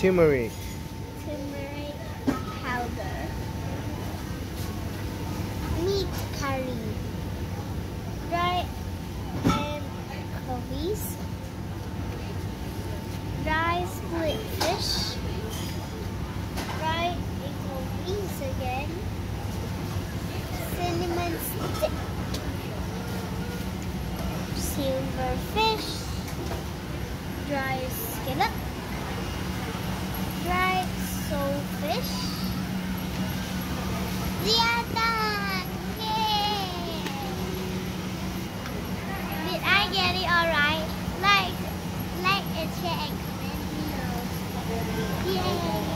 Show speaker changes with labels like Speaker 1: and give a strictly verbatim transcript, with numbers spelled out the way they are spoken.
Speaker 1: turmeric.
Speaker 2: Turmeric powder. Meat curry. Dry anchovies. Dry split fish. Dry anchovies again. Cinnamon stick. Silverfish. Dry scallop. Dry soulfish. We are done! Yay! Did I get it all?